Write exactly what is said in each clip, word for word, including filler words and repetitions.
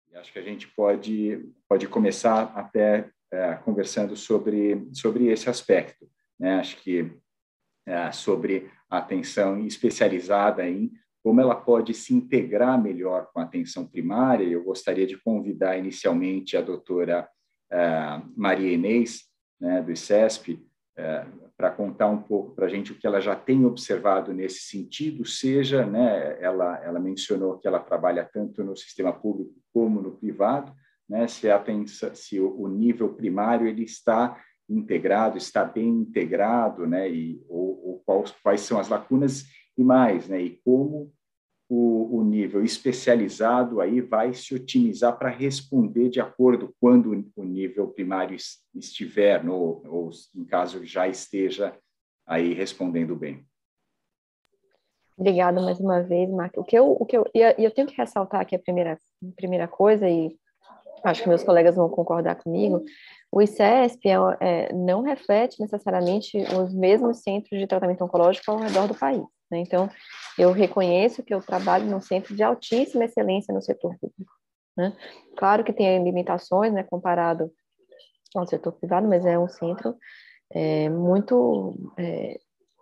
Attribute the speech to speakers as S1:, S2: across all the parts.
S1: E acho que a gente pode, pode começar até é, conversando sobre, sobre esse aspecto, né? Acho que é, sobre a atenção especializada em como ela pode se integrar melhor com a atenção primária. Eu gostaria de convidar inicialmente a doutora é, Maria Inês, né, do ICESP, é, para contar um pouco para a gente o que ela já tem observado nesse sentido, seja, né, ela, ela mencionou que ela trabalha tanto no sistema público como no privado, né, se, a atenção, se o, o nível primário ele está integrado, está bem integrado, né, e, ou, ou quais, quais são as lacunas e mais, né, e como o, o nível especializado aí vai se otimizar para responder de acordo quando o nível primário estiver, no, ou em caso já esteja aí respondendo bem.
S2: Obrigada mais uma vez, Marco. O que eu, o que eu, e eu tenho que ressaltar aqui a primeira, primeira coisa, e acho que meus colegas vão concordar comigo, o ICESP é, é, não reflete necessariamente os mesmos centros de tratamento oncológico ao redor do país, né? Então, eu reconheço que eu trabalho num centro de altíssima excelência no setor público, né? Claro que tem limitações, né, comparado ao setor privado, mas é um centro é, muito é,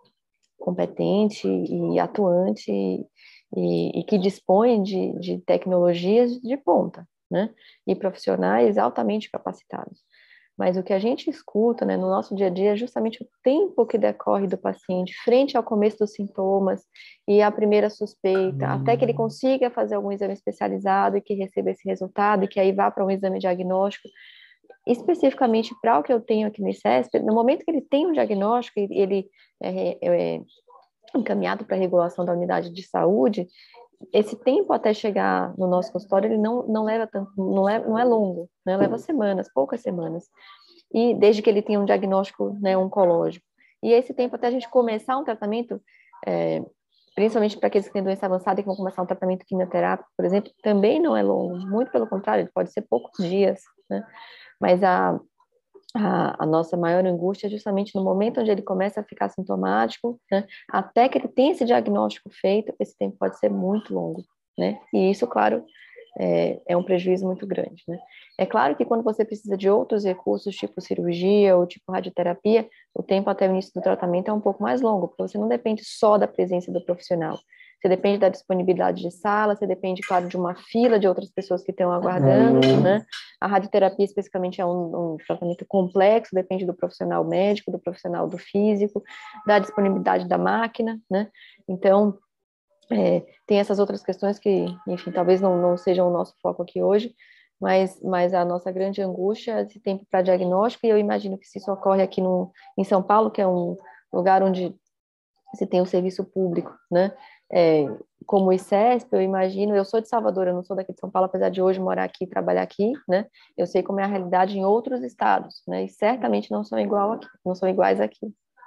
S2: competente e atuante e, e que dispõe de, de tecnologias de ponta, né? E profissionais altamente capacitados. Mas o que a gente escuta, né, no nosso dia a dia é justamente o tempo que decorre do paciente frente ao começo dos sintomas e a primeira suspeita, uhum. até que ele consiga fazer algum exame especializado e que receba esse resultado e que aí vá para um exame diagnóstico. Especificamente para o que eu tenho aqui no ICESP, no momento que ele tem um diagnóstico e ele é, é encaminhado para a regulação da unidade de saúde, esse tempo até chegar no nosso consultório, ele não, não leva tanto, não é, não é longo, né? Leva semanas, poucas semanas, e desde que ele tenha um diagnóstico, né, oncológico. E esse tempo até a gente começar um tratamento, é, principalmente para aqueles que têm doença avançada e que vão começar um tratamento quimioterápico, por exemplo, também não é longo, muito pelo contrário, ele pode ser poucos dias, né? Mas a A, a nossa maior angústia é justamente no momento onde ele começa a ficar sintomático, né, até que ele tenha esse diagnóstico feito, esse tempo pode ser muito longo, né? E isso, claro, é, é um prejuízo muito grande, né? É claro que quando você precisa de outros recursos, tipo cirurgia ou tipo radioterapia, o tempo até o início do tratamento é um pouco mais longo, porque você não depende só da presença do profissional. Você depende da disponibilidade de sala, você depende, claro, de uma fila de outras pessoas que estão aguardando, uhum. né? A radioterapia, especificamente, é um, um tratamento complexo, depende do profissional médico, do profissional do físico, da disponibilidade da máquina, né? Então, é, tem essas outras questões que, enfim, talvez não, não sejam o nosso foco aqui hoje, mas, mas a nossa grande angústia é esse tempo para diagnóstico, e eu imagino que se isso ocorre aqui no, em São Paulo, que é um lugar onde se tem um serviço público, né? É, como o ICESP, eu imagino, eu sou de Salvador, eu não sou daqui de São Paulo, apesar de hoje morar aqui e trabalhar aqui, né? Eu sei como é a realidade em outros estados, né? E certamente não são igual aqui, não são iguais aqui.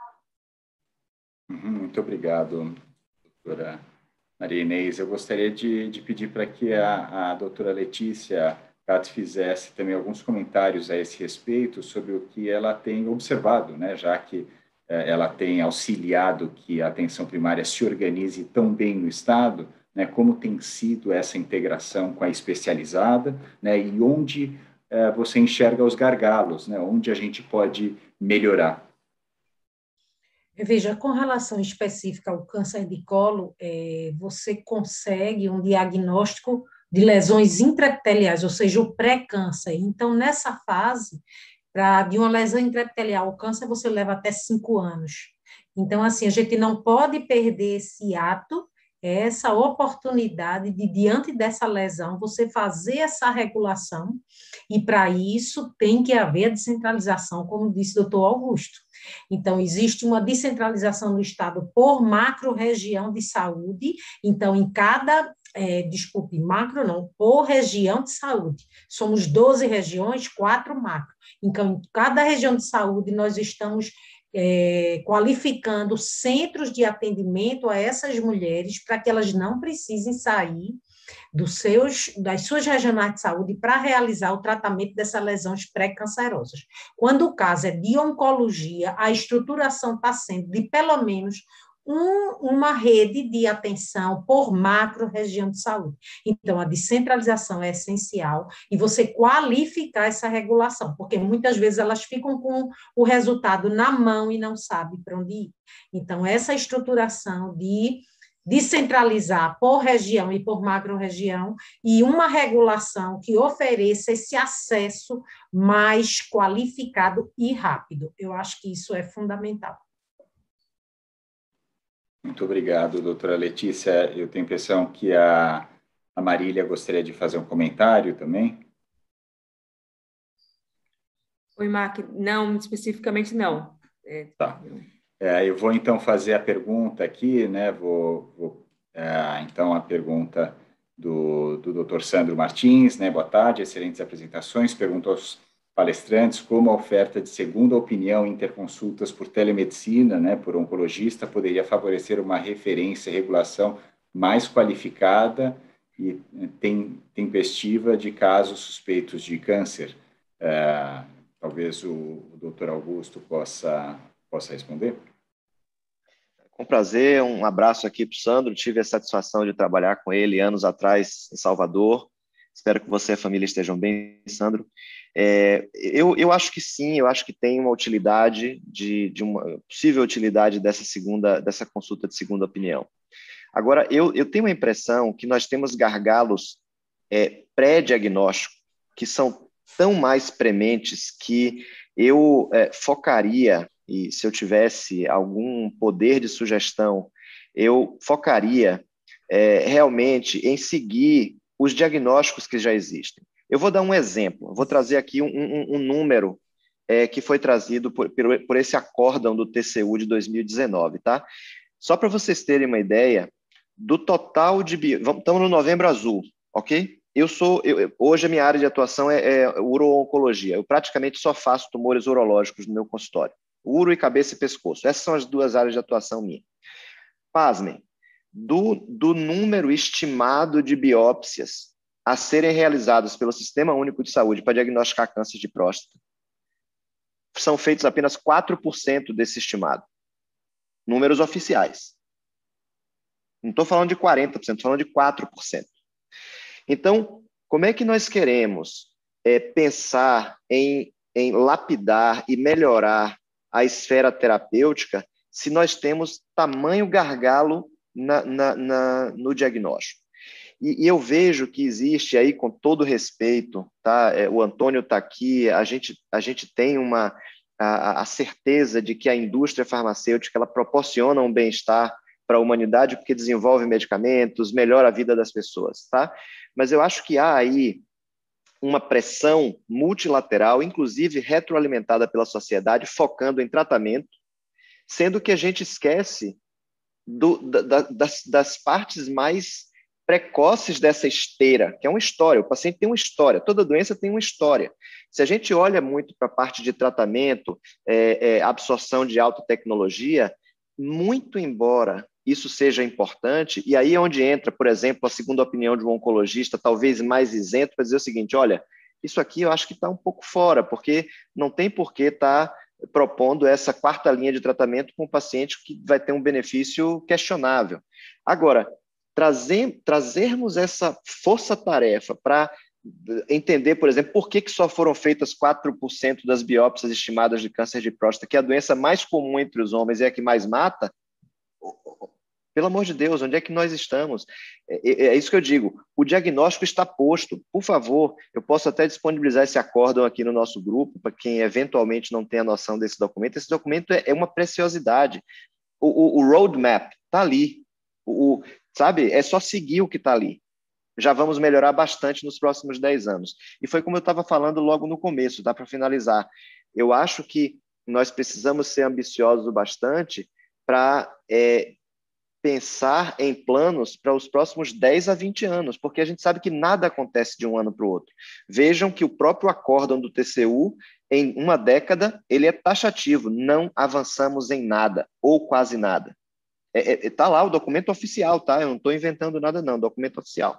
S1: Muito obrigado, doutora Maria Inês. Eu gostaria de, de pedir para que a, a doutora Letícia Katz fizesse também alguns comentários a esse respeito sobre o que ela tem observado, né? Já que ela tem auxiliado que a atenção primária se organize tão bem no Estado, né, como tem sido essa integração com a especializada, né, e onde eh, você enxerga os gargalos, né, onde a gente pode melhorar.
S3: Veja, com relação específica ao câncer de colo, é, você consegue um diagnóstico de lesões intraepiteliais, ou seja, o pré-câncer. Então, nessa fase, Pra, de uma lesão intraepitelial ao câncer, você leva até cinco anos. Então, assim, a gente não pode perder esse ato, essa oportunidade de, diante dessa lesão, você fazer essa regulação, e para isso tem que haver a descentralização, como disse o doutor Augusto. Então, existe uma descentralização no Estado por macro-região de saúde, então, em cada... É, desculpe, macro não, por região de saúde. Somos doze regiões, quatro macro. Então, em cada região de saúde, nós estamos é, qualificando centros de atendimento a essas mulheres para que elas não precisem sair dos seus, das suas regionais de saúde para realizar o tratamento dessas lesões pré-cancerosas. Quando o caso é de oncologia, a estruturação está sendo de pelo menos um, uma rede de atenção por macro-região de saúde. Então, a descentralização é essencial e você qualificar essa regulação, porque muitas vezes elas ficam com o resultado na mão e não sabem para onde ir. Então, essa estruturação de descentralizar por região e por macro-região e uma regulação que ofereça esse acesso mais qualificado e rápido. Eu acho que isso é fundamental.
S1: Muito obrigado, doutora Letícia. Eu tenho a impressão que a, a Marília gostaria de fazer um comentário também.
S4: Oi, Mark. Não, especificamente não. É,
S1: tá. É, eu vou, então, fazer a pergunta aqui, né? Vou, vou é, então, a pergunta do, do doutor Sandro Martins, né? Boa tarde, excelentes apresentações. Pergunto aos palestrantes como a oferta de segunda opinião em interconsultas por telemedicina, né, por oncologista, poderia favorecer uma referência e regulação mais qualificada e tem, tempestiva de casos suspeitos de câncer. É, talvez o, o doutor Augusto possa, possa responder.
S5: Com prazer, um abraço aqui para o Sandro. Tive a satisfação de trabalhar com ele anos atrás em Salvador. Espero que você e a família estejam bem, Sandro. É, eu, eu acho que sim, eu acho que tem uma utilidade, de, de uma possível utilidade dessa, segunda, dessa consulta de segunda opinião. Agora, eu, eu tenho a impressão que nós temos gargalos é, pré-diagnóstico que são tão mais prementes que eu é, focaria, e se eu tivesse algum poder de sugestão, eu focaria é, realmente em seguir os diagnósticos que já existem. Eu vou dar um exemplo, vou trazer aqui um, um, um número é, que foi trazido por, por esse acórdão do T C U de dois mil e dezenove, tá? Só para vocês terem uma ideia, do total de... Estamos no Novembro Azul, ok? Eu sou, eu, hoje a minha área de atuação é, é uro-oncologia, eu praticamente só faço tumores urológicos no meu consultório, uro e cabeça e pescoço, essas são as duas áreas de atuação minha. Pasmem, do, do número estimado de biópsias a serem realizadas pelo Sistema Único de Saúde para diagnosticar câncer de próstata, são feitos apenas quatro por cento desse estimado. Números oficiais. Não estou falando de quarenta por cento, estou falando de quatro por cento. Então, como é que nós queremos é, pensar em, em lapidar e melhorar a esfera terapêutica se nós temos tamanho gargalo na, na, na, no diagnóstico? E, e eu vejo que existe aí, com todo respeito, tá? É, o Antônio está aqui, a gente, a gente tem uma, a, a certeza de que a indústria farmacêutica ela proporciona um bem-estar para a humanidade porque desenvolve medicamentos, melhora a vida das pessoas, tá? Mas eu acho que há aí uma pressão multilateral, inclusive retroalimentada pela sociedade, focando em tratamento, sendo que a gente esquece do, da, das, das partes mais precoces dessa esteira, que é uma história, o paciente tem uma história, toda doença tem uma história. Se a gente olha muito para a parte de tratamento, é, é, absorção de alta tecnologia, muito embora isso seja importante, e aí é onde entra, por exemplo, a segunda opinião de um oncologista, talvez mais isento, para dizer o seguinte, olha, isso aqui eu acho que está um pouco fora, porque não tem por que estar propondo essa quarta linha de tratamento com um paciente que vai ter um benefício questionável. Agora, trazer, trazermos essa força-tarefa para entender, por exemplo, por que, que só foram feitas quatro por cento das biópsias estimadas de câncer de próstata, que é a doença mais comum entre os homens e é a que mais mata. Pelo amor de Deus, onde é que nós estamos? É, é isso que eu digo, o diagnóstico está posto. Por favor, eu posso até disponibilizar esse acórdão aqui no nosso grupo, para quem eventualmente não tem a noção desse documento. Esse documento é, é uma preciosidade. O, o, o roadmap está ali. O, sabe, é só seguir o que está ali. Já vamos melhorar bastante nos próximos dez anos. E foi como eu estava falando logo no começo, dá para finalizar. Eu acho que nós precisamos ser ambiciosos o bastante para é, pensar em planos para os próximos dez a vinte anos, porque a gente sabe que nada acontece de um ano para o outro. Vejam que o próprio acórdão do T C U, em uma década, ele é taxativo, não avançamos em nada, ou quase nada. Está é, é, tá lá o documento oficial, tá? Eu não estou inventando nada não, documento oficial.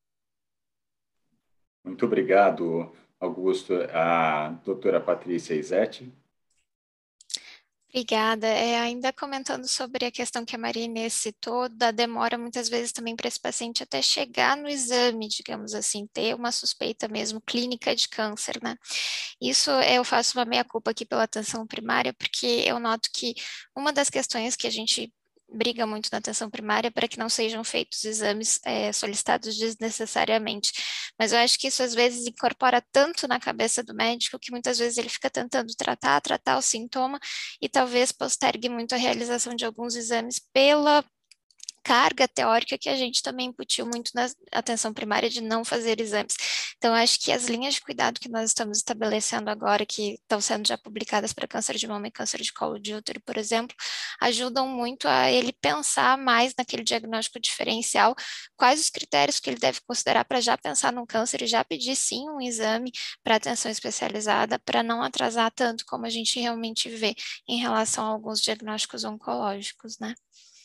S1: Muito obrigado, Augusto. A doutora Patrícia Izete.
S6: Obrigada. É, ainda comentando sobre a questão que a Maria Inês citou, da demora muitas vezes também para esse paciente até chegar no exame, digamos assim, ter uma suspeita mesmo clínica de câncer, né? Isso eu faço uma meia-culpa aqui pela atenção primária, porque eu noto que uma das questões que a gente briga muito na atenção primária para que não sejam feitos exames é, solicitados desnecessariamente. Mas eu acho que isso às vezes incorpora tanto na cabeça do médico que muitas vezes ele fica tentando tratar, tratar o sintoma e talvez postergue muito a realização de alguns exames pela carga teórica que a gente também incutiu muito na atenção primária de não fazer exames. Então, acho que as linhas de cuidado que nós estamos estabelecendo agora, que estão sendo já publicadas para câncer de mama e câncer de colo de útero, por exemplo, ajudam muito a ele pensar mais naquele diagnóstico diferencial, quais os critérios que ele deve considerar para já pensar no câncer e já pedir sim um exame para atenção especializada, para não atrasar tanto como a gente realmente vê em relação a alguns diagnósticos oncológicos, né?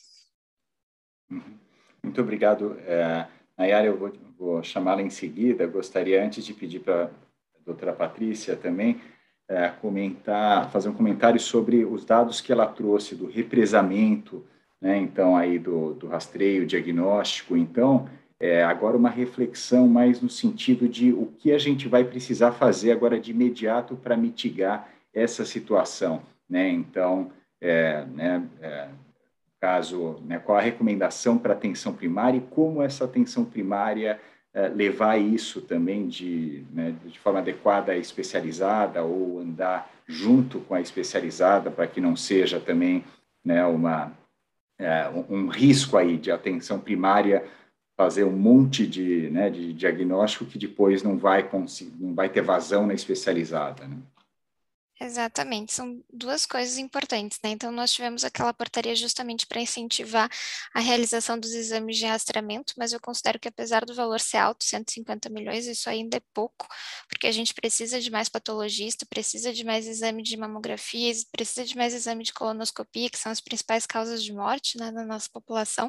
S1: Muito obrigado, é, Nayara. Eu vou, vou chamá-la em seguida. Gostaria, antes de pedir para a doutora Patrícia também, é, comentar, fazer um comentário sobre os dados que ela trouxe do represamento, né, então, aí do, do rastreio diagnóstico. Então, é, agora uma reflexão mais no sentido de o que a gente vai precisar fazer agora de imediato para mitigar essa situação, né? Então, é, né, é, caso, né, qual a recomendação para atenção primária e como essa atenção primária eh, levar isso também de, né, de forma adequada à especializada ou andar junto com a especializada para que não seja também, né, uma, eh, um, um risco aí de atenção primária fazer um monte de, né, de diagnóstico que depois não vai conseguir, não vai ter vazão na especializada, né?
S6: Exatamente, são duas coisas importantes, né? Então, nós tivemos aquela portaria justamente para incentivar a realização dos exames de rastreamento, mas eu considero que apesar do valor ser alto, cento e cinquenta milhões, isso ainda é pouco, porque a gente precisa de mais patologista, precisa de mais exame de mamografia, precisa de mais exame de colonoscopia, que são as principais causas de morte, né, na nossa população.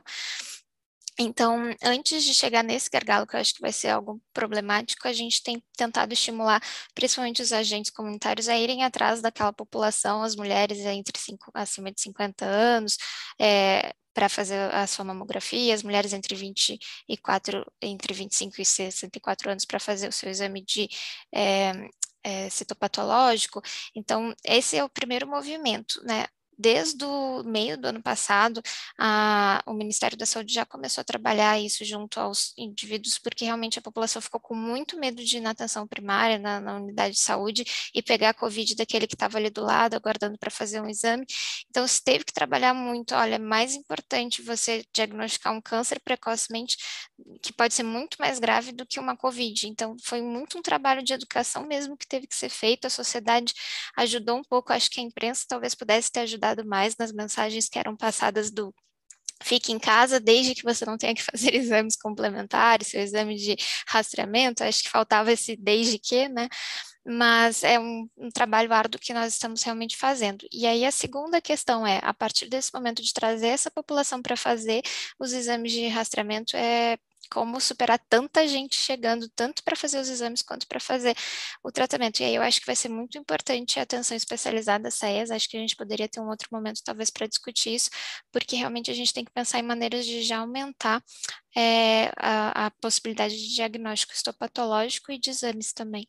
S6: Então, antes de chegar nesse gargalo, que eu acho que vai ser algo problemático, a gente tem tentado estimular principalmente os agentes comunitários a irem atrás daquela população, as mulheres entre cinco, acima de cinquenta anos, é, para fazer a sua mamografia, as mulheres entre vinte e quatro, entre vinte e cinco e sessenta e quatro anos para fazer o seu exame de é, é, citopatológico. Então, esse é o primeiro movimento, né? Desde o meio do ano passado, a, o Ministério da Saúde já começou a trabalhar isso junto aos indivíduos, porque realmente a população ficou com muito medo de ir na atenção primária, na, na unidade de saúde, e pegar a Covid daquele que estava ali do lado, aguardando para fazer um exame. Então, se teve que trabalhar muito, olha, é mais importante você diagnosticar um câncer precocemente, que pode ser muito mais grave do que uma Covid. Então, foi muito um trabalho de educação mesmo que teve que ser feito, a sociedade ajudou um pouco, acho que a imprensa talvez pudesse ter ajudado mais nas mensagens que eram passadas do fique em casa desde que você não tenha que fazer exames complementares, seu exame de rastreamento, acho que faltava esse desde que, né? Mas é um, um trabalho árduo que nós estamos realmente fazendo. E aí a segunda questão é, a partir desse momento de trazer essa população para fazer os exames de rastreamento, é como superar tanta gente chegando, tanto para fazer os exames quanto para fazer o tratamento. E aí eu acho que vai ser muito importante a atenção especializada, S A E S, acho que a gente poderia ter um outro momento talvez para discutir isso, porque realmente a gente tem que pensar em maneiras de já aumentar é, a, a possibilidade de diagnóstico histopatológico e de exames também.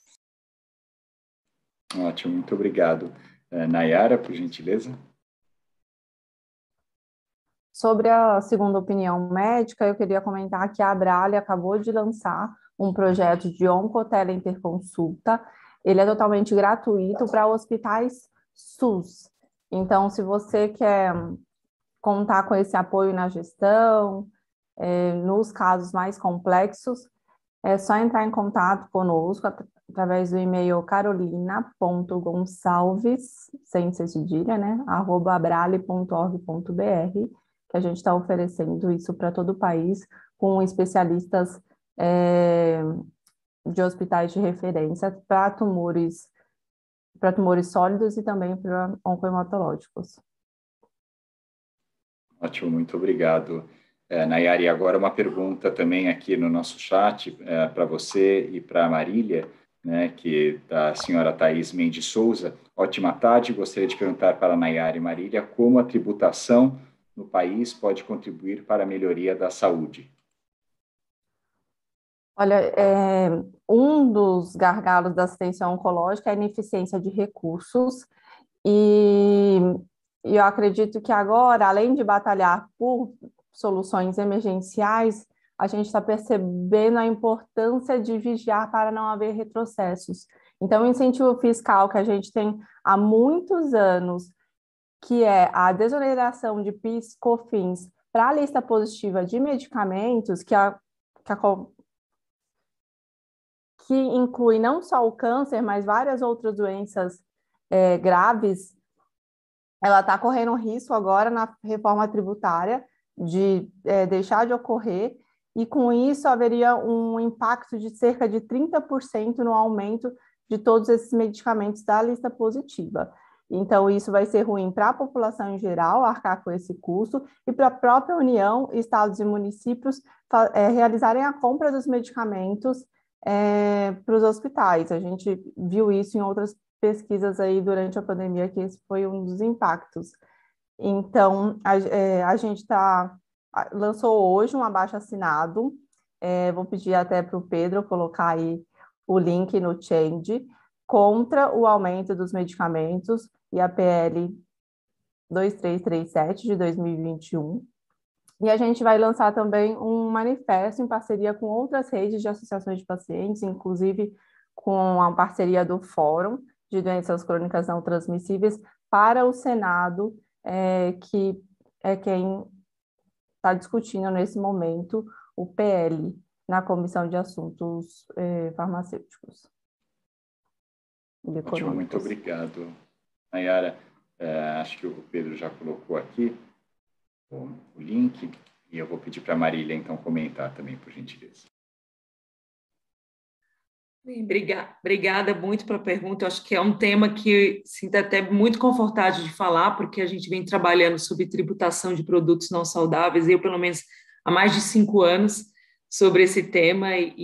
S1: Ótimo, muito obrigado. Uh, Nayara, por gentileza.
S7: Sobre a segunda opinião médica, eu queria comentar que a Abrale acabou de lançar um projeto de oncoteleinterconsulta. Ele é totalmente gratuito para hospitais SUS. Então, se você quer contar com esse apoio na gestão, é, nos casos mais complexos, é só entrar em contato conosco através do e-mail carolina ponto gonçalves, sem ser cedilha, né, arroba abrale ponto org ponto br, que a gente está oferecendo isso para todo o país, com especialistas é, de hospitais de referência para tumores, para tumores sólidos e também para oncohematológicos.
S1: Ótimo, muito obrigado, é, Nayara. E agora uma pergunta também aqui no nosso chat é, para você e para a Marília. né, que da senhora Thaís Mendes Souza. Ótima tarde, gostaria de perguntar para a Nayara e Marília como a tributação no país pode contribuir para a melhoria da saúde.
S7: Olha, é, um dos gargalos da assistência oncológica é a ineficiência de recursos, e, e eu acredito que agora, além de batalhar por soluções emergenciais, a gente está percebendo a importância de vigiar para não haver retrocessos. Então, o incentivo fiscal que a gente tem há muitos anos, que é a desoneração de PIS, COFINS para a lista positiva de medicamentos, que a, que a que inclui não só o câncer, mas várias outras doenças é, graves, ela está correndo risco agora na reforma tributária de é, deixar de ocorrer, e com isso haveria um impacto de cerca de trinta por cento no aumento de todos esses medicamentos da lista positiva. Então, isso vai ser ruim para a população em geral, arcar com esse custo, e para a própria União, estados e municípios é, realizarem a compra dos medicamentos É, para os hospitais. A gente viu isso em outras pesquisas aí durante a pandemia, que esse foi um dos impactos. Então, a, é, a gente tá, lançou hoje um abaixo-assinado, é, vou pedir até para o Pedro colocar aí o link no Change, contra o aumento dos medicamentos, e a P L dois três três sete de dois mil e vinte e um. E a gente vai lançar também um manifesto em parceria com outras redes de associações de pacientes, inclusive com a parceria do Fórum de Doenças Crônicas Não Transmissíveis, para o Senado, é, que é quem está discutindo nesse momento o P L na Comissão de Assuntos é, Farmacêuticos.
S1: Ótimo, muito obrigado, Nayara. É, acho que o Pedro já colocou aqui o link, e eu vou pedir para a Marília, então, comentar também, por gentileza.
S4: Obrigada, obrigada muito pela pergunta. Eu acho que é um tema que sinto até muito confortável de falar, porque a gente vem trabalhando sobre tributação de produtos não saudáveis, eu, pelo menos, há mais de cinco anos, sobre esse tema, e,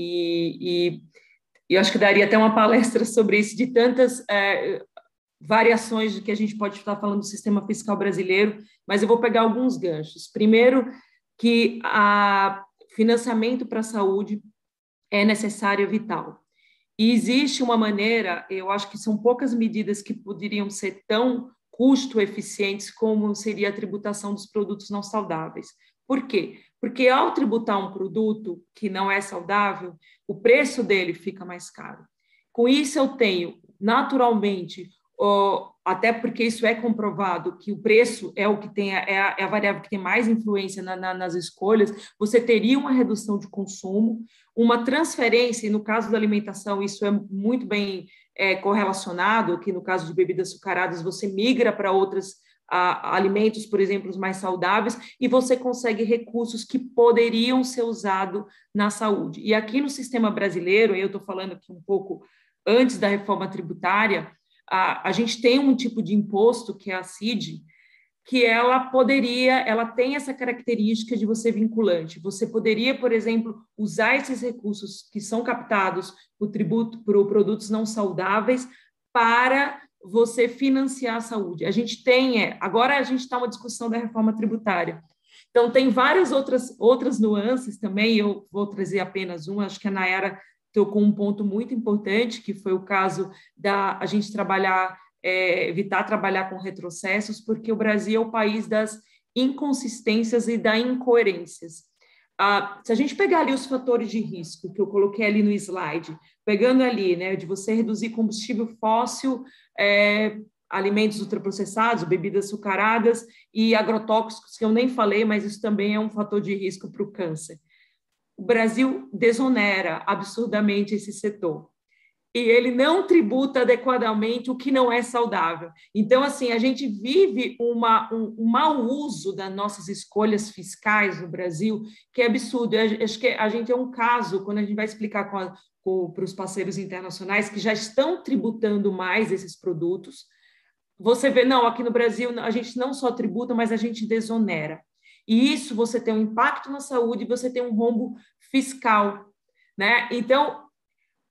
S4: e, e eu acho que daria até uma palestra sobre isso, de tantas é, variações de que a gente pode estar falando do sistema fiscal brasileiro, mas eu vou pegar alguns ganchos. Primeiro, que o financiamento para a saúde é necessário e vital. E existe uma maneira, eu acho que são poucas medidas que poderiam ser tão custo-eficientes como seria a tributação dos produtos não saudáveis. Por quê? Porque ao tributar um produto que não é saudável, o preço dele fica mais caro. Com isso, eu tenho, naturalmente, Oh, até porque isso é comprovado, que o preço é o que tem, é a, é a variável que tem mais influência na, na, nas escolhas, você teria uma redução de consumo, uma transferência, e no caso da alimentação isso é muito bem é, correlacionado, que no caso de bebidas açucaradas você migra para outros alimentos, por exemplo, os mais saudáveis, e você consegue recursos que poderiam ser usados na saúde. E aqui no sistema brasileiro, eu estou falando aqui um pouco antes da reforma tributária, A, a gente tem um tipo de imposto, que é a C I D, que ela poderia, ela tem essa característica de você vinculante. Você poderia, por exemplo, usar esses recursos que são captados por tributo, por produtos não saudáveis para você financiar a saúde. A gente tem, é, agora a gente está uma discussão da reforma tributária. Então, tem várias outras, outras nuances também, eu vou trazer apenas uma, acho que a Nayara tocou um ponto muito importante, que foi o caso da a gente trabalhar, é, evitar trabalhar com retrocessos, porque o Brasil é o país das inconsistências e das incoerências. Ah, se a gente pegar ali os fatores de risco, que eu coloquei ali no slide, pegando ali, né, de você reduzir combustível fóssil, é, alimentos ultraprocessados, bebidas açucaradas e agrotóxicos, que eu nem falei, mas isso também é um fator de risco para o câncer. O Brasil desonera absurdamente esse setor. E ele não tributa adequadamente o que não é saudável. Então, assim, a gente vive uma, um, um mau uso das nossas escolhas fiscais no Brasil, que é absurdo. Eu acho que a gente é um caso, quando a gente vai explicar com a, com, para os parceiros internacionais que já estão tributando mais esses produtos, você vê, não, aqui no Brasil a gente não só tributa, mas a gente desonera. E isso você tem um impacto na saúde e você tem um rombo fiscal, né? Então,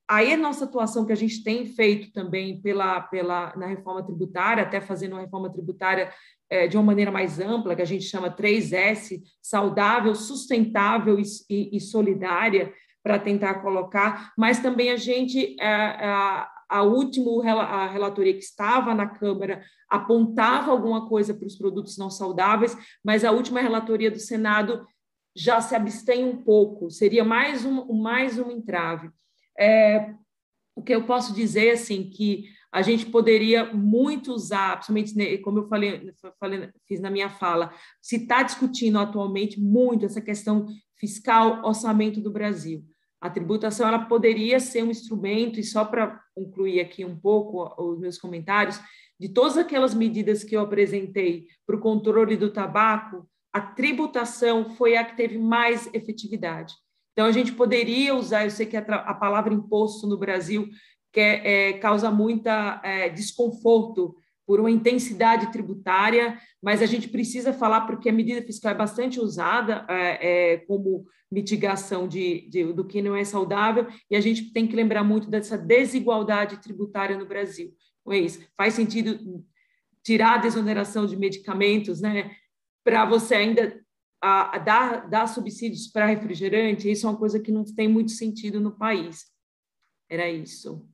S4: aí a nossa atuação que a gente tem feito também pela, pela, na reforma tributária, até fazendo uma reforma tributária é, de uma maneira mais ampla, que a gente chama três S, saudável, sustentável e, e, e solidária, para tentar colocar, mas também a gente, a, a, última a relatoria que estava na Câmara apontava alguma coisa para os produtos não saudáveis, mas a última relatoria do Senado já se abstém um pouco, seria mais um, mais um entrave. É, o que eu posso dizer, assim, que a gente poderia muito usar, principalmente, como eu falei, falei fiz na minha fala, se está discutindo atualmente muito essa questão fiscal, orçamento do Brasil. A tributação ela poderia ser um instrumento, e só para concluir aqui um pouco os meus comentários, de todas aquelas medidas que eu apresentei para o controle do tabaco, a tributação foi a que teve mais efetividade. Então, a gente poderia usar, eu sei que a, a palavra imposto no Brasil que é, é, causa muita é, desconforto por uma intensidade tributária, mas a gente precisa falar porque a medida fiscal é bastante usada é, é, como mitigação de, de, do que não é saudável, e a gente tem que lembrar muito dessa desigualdade tributária no Brasil. Não é isso? Faz sentido tirar a desoneração de medicamentos, né, para você ainda a, a dar, dar subsídios para refrigerante, isso é uma coisa que não tem muito sentido no país. Era isso.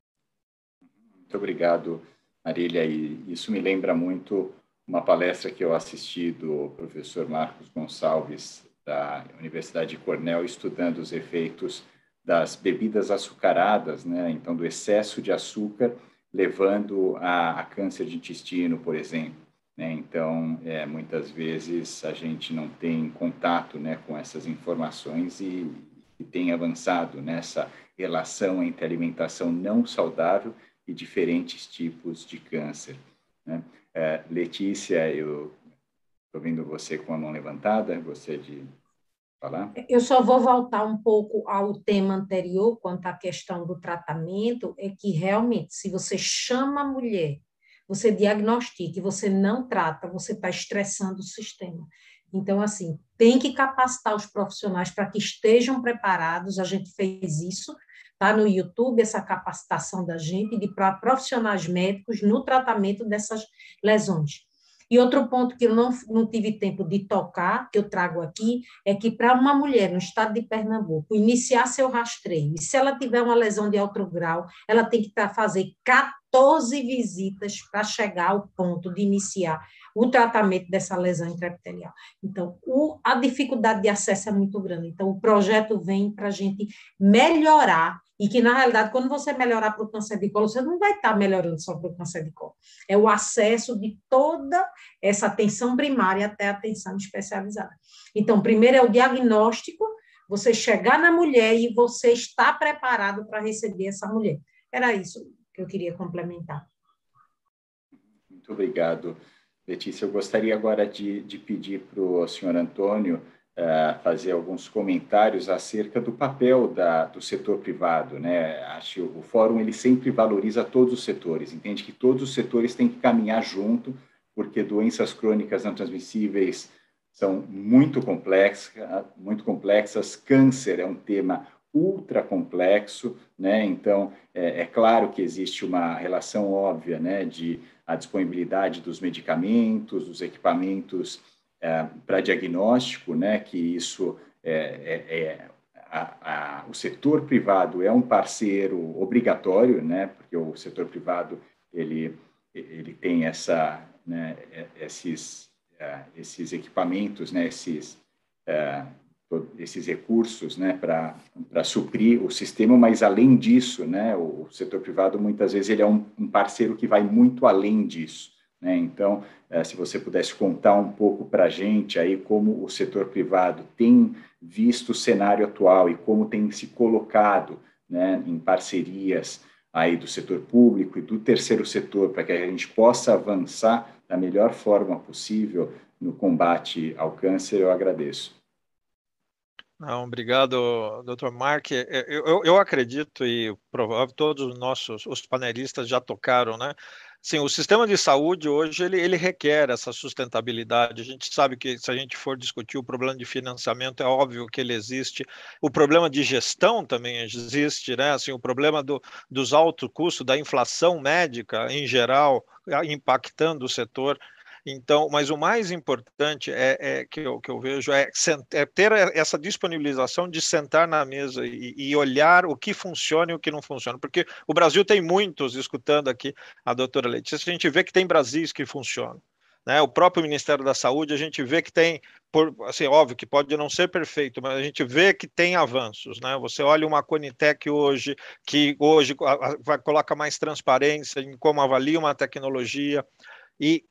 S1: Muito obrigado, Marília. E isso me lembra muito uma palestra que eu assisti do professor Marcos Gonçalves, da Universidade de Cornell, estudando os efeitos das bebidas açucaradas, né? Então, do excesso de açúcar, levando a, a câncer de intestino, por exemplo. Né? Então, é, muitas vezes a gente não tem contato, né, com essas informações e, e tem avançado nessa relação entre alimentação não saudável e diferentes tipos de câncer. Né? É, Letícia, eu estou vendo você com a mão levantada, gostaria de falar?
S3: Eu só vou voltar um pouco ao tema anterior, quanto à questão do tratamento, é que realmente, se você chama a mulher, você diagnostica e você não trata, você está estressando o sistema. Então, assim, tem que capacitar os profissionais para que estejam preparados, a gente fez isso, está no YouTube, essa capacitação da gente, de para profissionais médicos no tratamento dessas lesões. E outro ponto que eu não, não tive tempo de tocar, que eu trago aqui, é que para uma mulher no estado de Pernambuco iniciar seu rastreio, e se ela tiver uma lesão de alto grau, ela tem que tá, fazer quatorze visitas para chegar ao ponto de iniciar o tratamento dessa lesão intraepitelial. Então, o, a dificuldade de acesso é muito grande. Então, o projeto vem para a gente melhorar, e que, na realidade, quando você melhorar para o câncer de colo, você não vai estar melhorando só para o câncer de colo. É o acesso de toda essa atenção primária até a atenção especializada. Então, primeiro é o diagnóstico, você chegar na mulher e você estar preparado para receber essa mulher. Era isso que eu queria complementar.
S1: Muito obrigado, Letícia. Eu gostaria agora de, de pedir para o senhor Antônio uh, fazer alguns comentários acerca do papel da, do setor privado, né? Acho que o Fórum ele sempre valoriza todos os setores, entende que todos os setores têm que caminhar junto, porque doenças crônicas não transmissíveis são muito complexas, muito complexas. Câncer é um tema ultra complexo, né? Então, é, é claro que existe uma relação óbvia, né, de a disponibilidade dos medicamentos, dos equipamentos é, para diagnóstico, né, que isso é, é, é a, a, o setor privado é um parceiro obrigatório, né, porque o setor privado ele ele tem essa, né, esses uh, esses equipamentos, né, esses uh, esses recursos, né, para para suprir o sistema, mas além disso, né, o setor privado muitas vezes ele é um, um parceiro que vai muito além disso, né? Então, uh, se você pudesse contar um pouco para a gente aí como o setor privado tem visto o cenário atual e como tem se colocado, né, em parcerias aí do setor público e do terceiro setor, para que a gente possa avançar da melhor forma possível no combate ao câncer, eu agradeço.
S8: Não, obrigado, doutor Mark. Eu, eu, eu acredito, e provável, todos os nossos os panelistas já tocaram, né? Sim, o sistema de saúde hoje ele, ele requer essa sustentabilidade. A gente sabe que se a gente for discutir o problema de financiamento, é óbvio que ele existe. O problema de gestão também existe, né? Assim, o problema do, dos altos custos, da inflação médica em geral, impactando o setor. Então, mas o mais importante é, é que, eu, que eu vejo é, é ter essa disponibilização de sentar na mesa e, e olhar o que funciona e o que não funciona, porque o Brasil tem muitos, escutando aqui a doutora Letícia, a gente vê que tem Brasis que funcionam. Né? O próprio Ministério da Saúde, a gente vê que tem, por, assim, óbvio que pode não ser perfeito, mas a gente vê que tem avanços. Né? Você olha uma Conitec hoje, que hoje vai, coloca mais transparência em como avalia uma tecnologia, e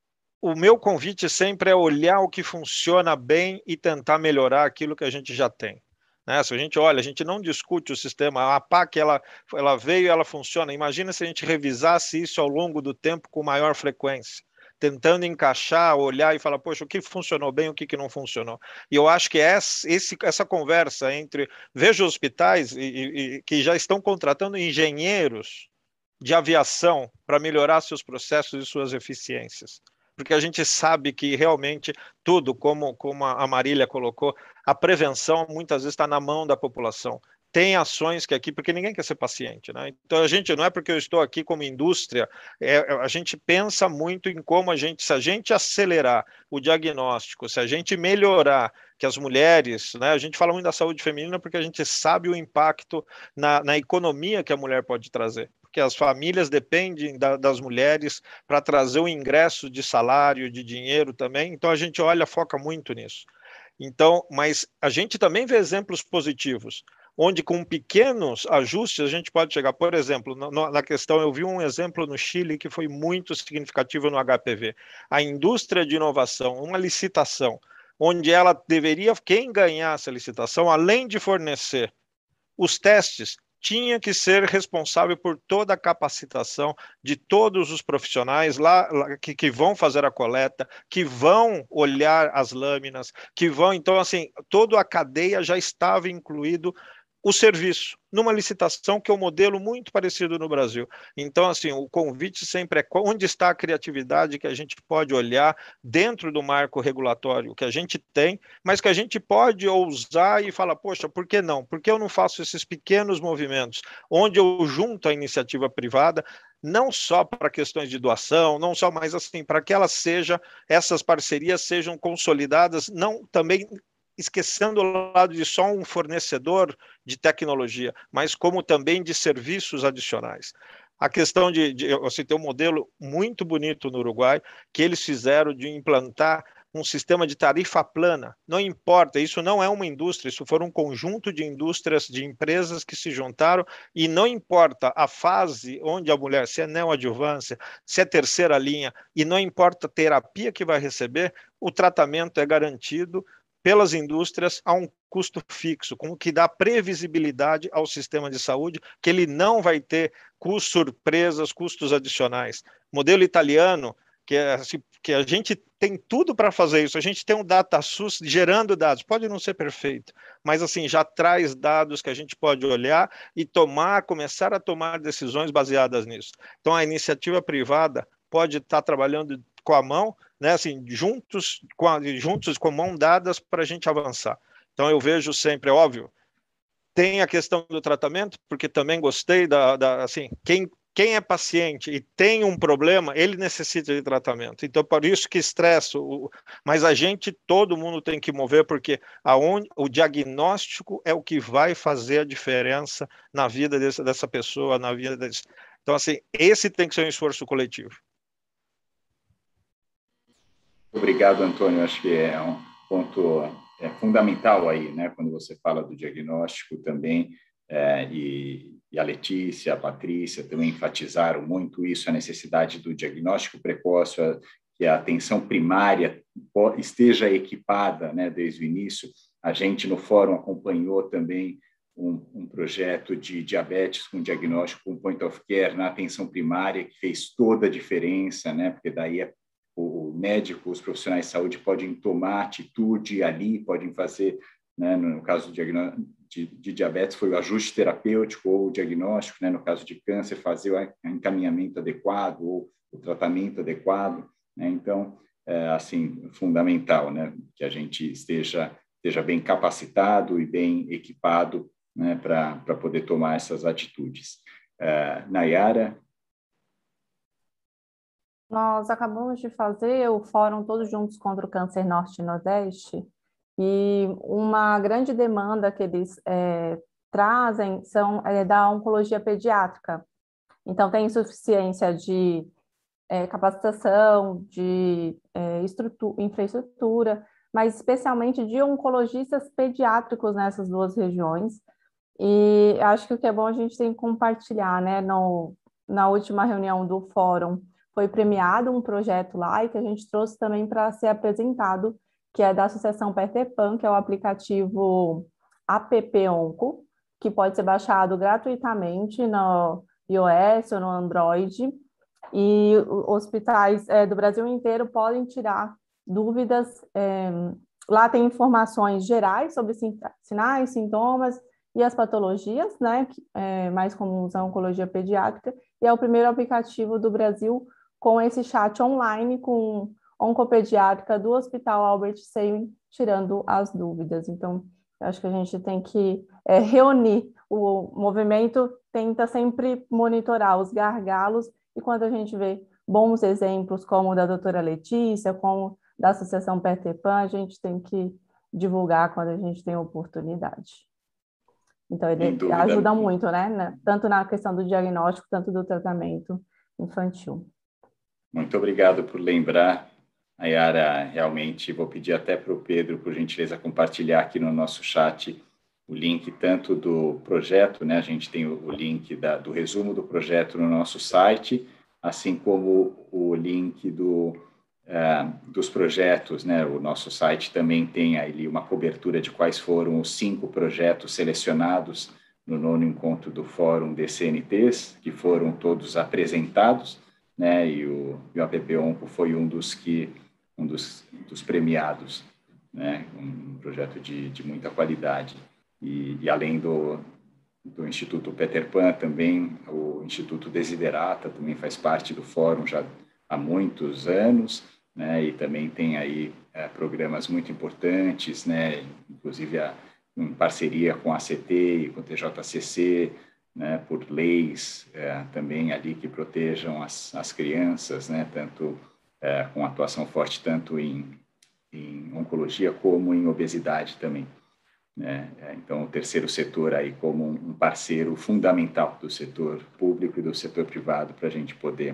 S8: o meu convite sempre é olhar o que funciona bem e tentar melhorar aquilo que a gente já tem. Né? Se a gente olha, a gente não discute o sistema, a P A C ela, ela veio e ela funciona. Imagina se a gente revisasse isso ao longo do tempo com maior frequência, tentando encaixar, olhar e falar, poxa, o que funcionou bem, o que, que não funcionou. E eu acho que essa, esse, essa conversa entre, vejo hospitais e, e, que já estão contratando engenheiros de aviação para melhorar seus processos e suas eficiências. Porque a gente sabe que realmente tudo, como, como a Marília colocou, a prevenção muitas vezes está na mão da população. Tem ações que aqui, porque ninguém quer ser paciente, né? Então a gente, não é porque eu estou aqui como indústria, é, a gente pensa muito em como a gente, se a gente acelerar o diagnóstico, se a gente melhorar que as mulheres, né, a gente fala muito da saúde feminina porque a gente sabe o impacto na, na economia que a mulher pode trazer. Porque as famílias dependem da, das mulheres para trazer o ingresso de salário, de dinheiro também, então a gente olha, foca muito nisso. Então, mas a gente também vê exemplos positivos, onde com pequenos ajustes a gente pode chegar, por exemplo, na, na questão, eu vi um exemplo no Chile que foi muito significativo no H P V, a indústria de inovação, uma licitação, onde ela deveria, quem ganhasse a licitação, além de fornecer os testes, tinha que ser responsável por toda a capacitação de todos os profissionais lá, lá que, que vão fazer a coleta, que vão olhar as lâminas, que vão, então assim, toda a cadeia já estava incluído o serviço, numa licitação que é um modelo muito parecido no Brasil. Então, assim, o convite sempre é onde está a criatividade que a gente pode olhar dentro do marco regulatório que a gente tem, mas que a gente pode ousar e falar, poxa, por que não? Por que eu não faço esses pequenos movimentos, onde eu junto a iniciativa privada, não só para questões de doação, não só, mas assim, para que elas sejam, essas parcerias sejam consolidadas, não também esquecendo o lado de só um fornecedor de tecnologia, mas como também de serviços adicionais. A questão de, de eu citei um modelo muito bonito no Uruguai, que eles fizeram de implantar um sistema de tarifa plana. Não importa, isso não é uma indústria, isso foi um conjunto de indústrias, de empresas que se juntaram, e não importa a fase onde a mulher, se é neoadjuvância, se é terceira linha, e não importa a terapia que vai receber, o tratamento é garantido pelas indústrias a um custo fixo, com o que dá previsibilidade ao sistema de saúde, que ele não vai ter custos surpresas, custos adicionais. Modelo italiano, que, é, assim, que a gente tem tudo para fazer isso, a gente tem um DataSUS gerando dados, pode não ser perfeito, mas assim, já traz dados que a gente pode olhar e tomar, começar a tomar decisões baseadas nisso. Então, a iniciativa privada pode estar trabalhando com a mão, né, assim, juntos, com a, juntos com mão dadas para a gente avançar. Então eu vejo sempre, é óbvio, tem a questão do tratamento, porque também gostei da, da assim, quem, quem é paciente e tem um problema, ele necessita de tratamento. Então por isso que estressa, o, mas a gente, todo mundo tem que mover, porque aonde, o diagnóstico é o que vai fazer a diferença na vida desse, dessa pessoa, na vida desse. Então assim, esse tem que ser um esforço coletivo.
S1: Obrigado, Antônio. Acho que é um ponto é, fundamental aí, né? Quando você fala do diagnóstico também, é, e, e a Letícia, a Patrícia também enfatizaram muito isso, a necessidade do diagnóstico precoce, a, que a atenção primária esteja equipada, né, desde o início. A gente no fórum acompanhou também um, um projeto de diabetes com diagnóstico com point of care na atenção primária, que fez toda a diferença, né? Porque daí é o médico, os profissionais de saúde podem tomar atitude ali, podem fazer né? No caso de, de, de diabetes, foi o ajuste terapêutico ou o diagnóstico, né? No caso de câncer, fazer o encaminhamento adequado ou o tratamento adequado, né? Então, é, assim, fundamental, né? Que a gente esteja, esteja bem capacitado e bem equipado, né? Para poder tomar essas atitudes. É, Nayara?
S7: Nós acabamos de fazer o Fórum Todos Juntos contra o Câncer Norte e Nordeste, e uma grande demanda que eles é, trazem são é, da oncologia pediátrica. Então, tem insuficiência de é, capacitação, de é, infraestrutura, mas especialmente de oncologistas pediátricos nessas duas regiões. E acho que o que é bom a gente tem que compartilhar, né? No, na última reunião do fórum, foi premiado um projeto lá e que a gente trouxe também para ser apresentado, que é da Associação Peter Pan, que é o aplicativo App Onco, que pode ser baixado gratuitamente no iOS ou no Android, e hospitais é, do Brasil inteiro podem tirar dúvidas. É, lá tem informações gerais sobre sinais, sintomas e as patologias, né, que é mais comuns na oncologia pediátrica, e é o primeiro aplicativo do Brasil com esse chat online com oncopediátrica do Hospital Albert Sabin, tirando as dúvidas. Então, eu acho que a gente tem que é, reunir. O movimento tenta sempre monitorar os gargalos, e quando a gente vê bons exemplos, como o da doutora Letícia, como da Associação Peter Pan, a gente tem que divulgar quando a gente tem oportunidade. Então, ele ajuda muito, né? Tanto na questão do diagnóstico, tanto do tratamento infantil.
S1: Muito obrigado por lembrar, Nayara. Realmente vou pedir até para o Pedro, por gentileza, compartilhar aqui no nosso chat o link tanto do projeto, né? A gente tem o, o link da, do resumo do projeto no nosso site, assim como o link do, uh, dos projetos, né? O nosso site também tem ali uma cobertura de quais foram os cinco projetos selecionados no nono encontro do Fórum D C N Ts, que foram todos apresentados, né? E o, e o App Onco foi um dos que um dos, dos premiados, né? Um projeto de, de muita qualidade. E, e além do, do Instituto Peter Pan, também o Instituto Desiderata também faz parte do fórum já há muitos anos, né? E também tem aí é, programas muito importantes, né? Inclusive a, em parceria com a A C T e com o T J C C, né? Por leis é, também ali que protejam as, as crianças, né? Tanto é, com atuação forte tanto em, em oncologia como em obesidade também. Né? Então, o terceiro setor aí como um parceiro fundamental do setor público e do setor privado para a gente poder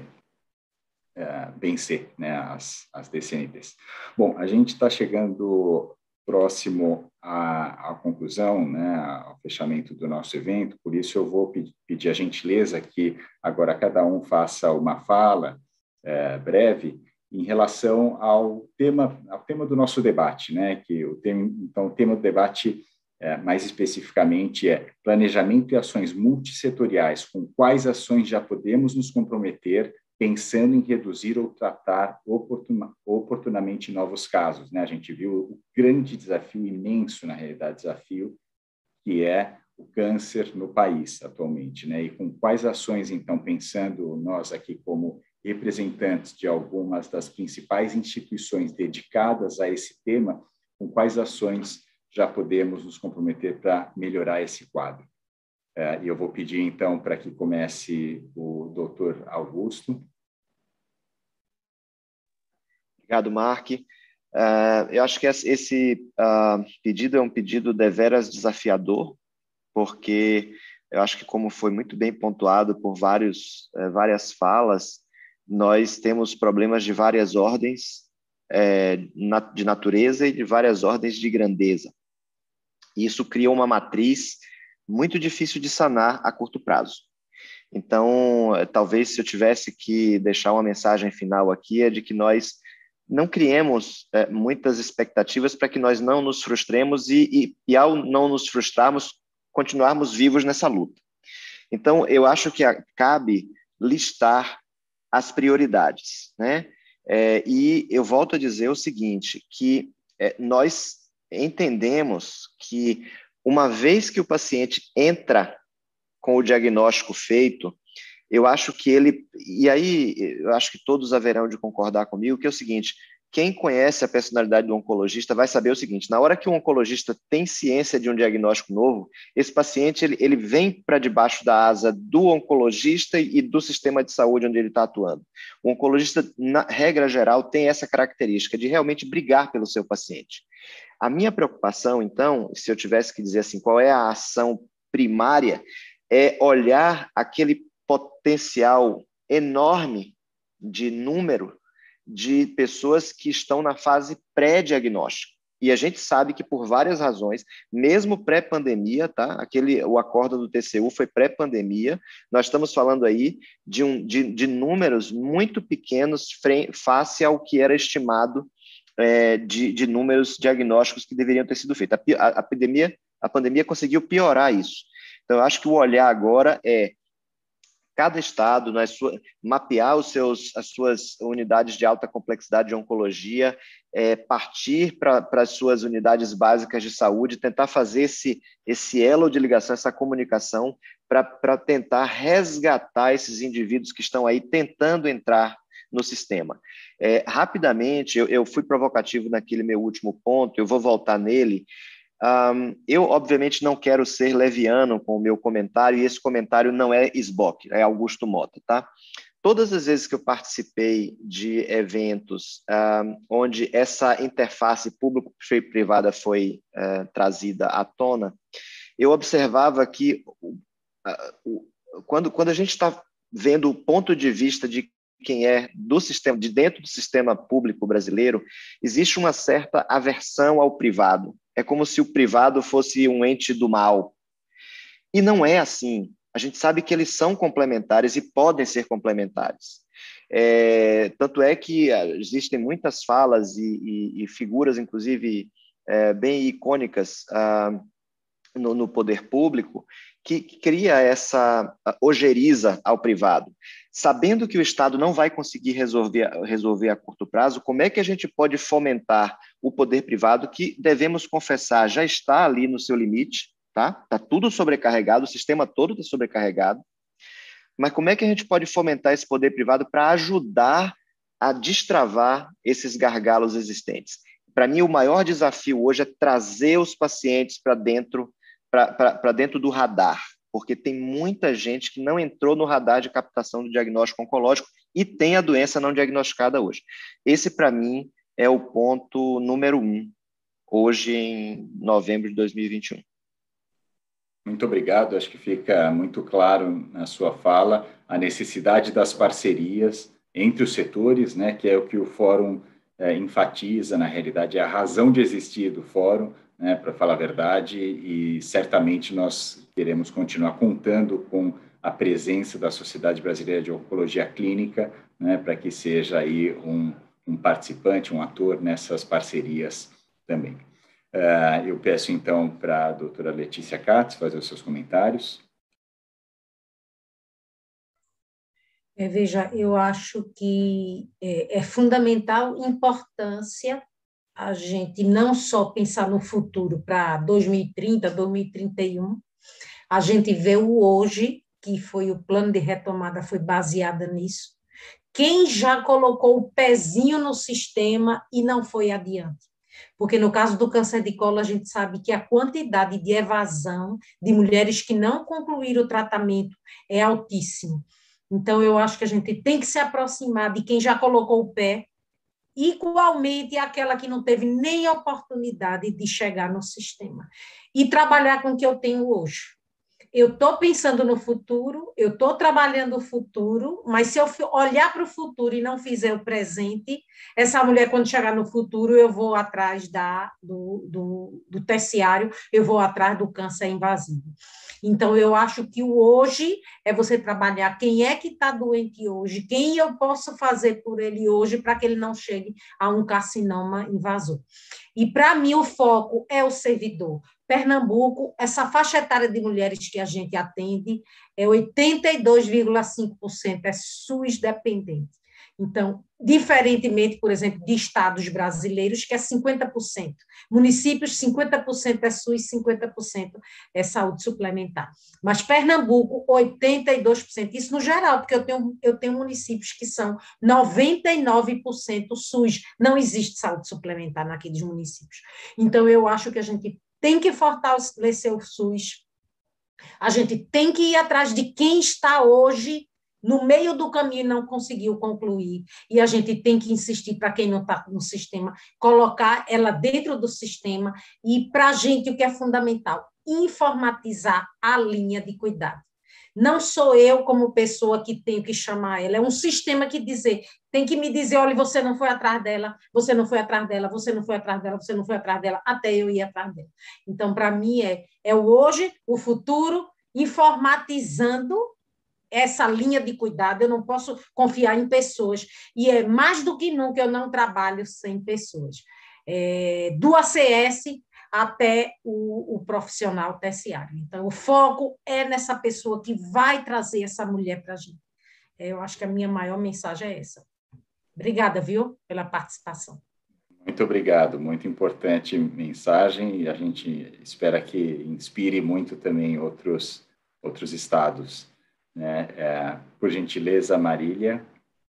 S1: é, vencer, né, as, as D C N Ts. Bom, a gente está chegando próximo à, à conclusão, né, ao fechamento do nosso evento, por isso eu vou pedir, pedir a gentileza que agora cada um faça uma fala é, breve em relação ao tema, ao tema do nosso debate, né, que o tema, então, o tema do debate É, mais especificamente, é planejamento e ações multissetoriais, com quais ações já podemos nos comprometer pensando em reduzir ou tratar oportuna, oportunamente novos casos. Né? A gente viu o grande desafio, imenso, na realidade, desafio, que é o câncer no país atualmente. Né? E com quais ações, então, pensando nós aqui como representantes de algumas das principais instituições dedicadas a esse tema, com quais ações já podemos nos comprometer para melhorar esse quadro. E eu vou pedir, então, para que comece o doutor Augusto.
S5: Obrigado, Mark. Uh, eu acho que esse uh, pedido é um pedido deveras desafiador, porque eu acho que, como foi muito bem pontuado por vários, uh, várias falas, nós temos problemas de várias ordens uh, de natureza e de várias ordens de grandeza. E isso cria uma matriz muito difícil de sanar a curto prazo. Então, talvez se eu tivesse que deixar uma mensagem final aqui, é de que nós não criemos é, muitas expectativas para que nós não nos frustremos e, e, e, ao não nos frustrarmos, continuarmos vivos nessa luta. Então, eu acho que cabe listar as prioridades, né? É, e eu volto a dizer o seguinte, que é, nós entendemos que, uma vez que o paciente entra com o diagnóstico feito, eu acho que ele, e aí eu acho que todos haverão de concordar comigo, que é o seguinte: quem conhece a personalidade do oncologista vai saber o seguinte: na hora que o oncologista tem ciência de um diagnóstico novo, esse paciente ele, ele vem para debaixo da asa do oncologista e do sistema de saúde onde ele está atuando. O oncologista, na regra geral, tem essa característica de realmente brigar pelo seu paciente. A minha preocupação, então, se eu tivesse que dizer assim, qual é a ação primária, é olhar aquele potencial enorme de número de pessoas que estão na fase pré-diagnóstico. E a gente sabe que, por várias razões, mesmo pré-pandemia, tá? Aquele, o acordo do T C U foi pré-pandemia, nós estamos falando aí de, um, de, de números muito pequenos face ao que era estimado é, de, de números diagnósticos que deveriam ter sido feitos. A, a, a, pandemia, a pandemia conseguiu piorar isso. Então, eu acho que o olhar agora é cada estado, nas suas, mapear os seus, as suas unidades de alta complexidade de oncologia, é, partir para as suas unidades básicas de saúde, tentar fazer esse, esse elo de ligação, essa comunicação, para tentar resgatar esses indivíduos que estão aí tentando entrar no sistema. É, rapidamente, eu, eu fui provocativo naquele meu último ponto, eu vou voltar nele. Um, eu, obviamente, não quero ser leviano com o meu comentário, e esse comentário não é S B O C, é Augusto Mota, tá? Todas as vezes que eu participei de eventos um, onde essa interface público-privada foi uh, trazida à tona, eu observava que uh, uh, quando, quando a gente está vendo o ponto de vista de quem é do sistema, de dentro do sistema público brasileiro, existe uma certa aversão ao privado. É como se o privado fosse um ente do mal. E não é assim. A gente sabe que eles são complementares e podem ser complementares. É, tanto é que existem muitas falas e, e, e figuras, inclusive, é, bem icônicas ah, no, no poder público, que, que cria essa ojeriza ao privado. Sabendo que o Estado não vai conseguir resolver, resolver a curto prazo, como é que a gente pode fomentar o poder privado, que, devemos confessar, já está ali no seu limite, tá? Está tudo sobrecarregado, o sistema todo está sobrecarregado, mas como é que a gente pode fomentar esse poder privado para ajudar a destravar esses gargalos existentes? Para mim, o maior desafio hoje é trazer os pacientes para dentro, para dentro do radar, porque tem muita gente que não entrou no radar de captação do diagnóstico oncológico e tem a doença não diagnosticada hoje. Esse, para mim, é o ponto número um, hoje em novembro de dois mil e vinte e um.
S1: Muito obrigado, acho que fica muito claro na sua fala a necessidade das parcerias entre os setores, né, que é o que o Fórum é, enfatiza, na realidade, é a razão de existir do Fórum, né, para falar a verdade, e certamente nós queremos continuar contando com a presença da Sociedade Brasileira de Oncologia Clínica, né, para que seja aí um, um participante, um ator nessas parcerias também. Uh, eu peço, então, para a doutora Letícia Katz fazer os seus comentários.
S3: É, veja, eu acho que é, é fundamental importância a gente não só pensar no futuro para dois mil e trinta, dois mil e trinta e um, a gente vê o hoje, que foi o plano de retomada, foi baseada nisso. Quem já colocou o pezinho no sistema e não foi adiante? Porque no caso do câncer de colo, a gente sabe que a quantidade de evasão de mulheres que não concluíram o tratamento é altíssimo. Então, eu acho que a gente tem que se aproximar de quem já colocou o pé, igualmente aquela que não teve nem oportunidade de chegar no sistema. E trabalhar com o que eu tenho hoje. Eu estou pensando no futuro, eu estou trabalhando o futuro, mas se eu olhar para o futuro e não fizer o presente, essa mulher, quando chegar no futuro, eu vou atrás da, do, do, do terciário, eu vou atrás do câncer invasivo. Então, eu acho que o hoje é você trabalhar quem é que está doente hoje, quem eu posso fazer por ele hoje para que ele não chegue a um carcinoma invasor. E, para mim, o foco é o servidor. Pernambuco, essa faixa etária de mulheres que a gente atende, é oitenta e dois vírgula cinco por cento é SUS dependente. Então, diferentemente, por exemplo, de estados brasileiros, que é cinquenta por cento. Municípios, cinquenta por cento é SUS, cinquenta por cento é saúde suplementar. Mas Pernambuco, oitenta e dois por cento. Isso no geral, porque eu tenho, eu tenho municípios que são noventa e nove por cento SUS. Não existe saúde suplementar naqueles municípios. Então, eu acho que a gente tem que fortalecer o SUS. A gente tem que ir atrás de quem está hoje no meio do caminho não conseguiu concluir, e a gente tem que insistir para quem não está no sistema, colocar ela dentro do sistema, e para a gente o que é fundamental, informatizar a linha de cuidado. Não sou eu como pessoa que tenho que chamar ela, é um sistema que dizer, tem que me dizer, olha, você não foi atrás dela, você não foi atrás dela, você não foi atrás dela, você não foi atrás dela, até eu ir atrás dela. Então, para mim, é, é o hoje, o futuro, informatizando essa linha de cuidado. Eu não posso confiar em pessoas, e é mais do que nunca eu não trabalho sem pessoas. É, do A C S até o, o profissional terciário. Então, o foco é nessa pessoa que vai trazer essa mulher para a gente. É, eu acho que a minha maior mensagem é essa. Obrigada, viu, pela participação.
S1: Muito obrigado, muito importante mensagem, e a gente espera que inspire muito também outros, outros estados. Né? É, por gentileza, Marília.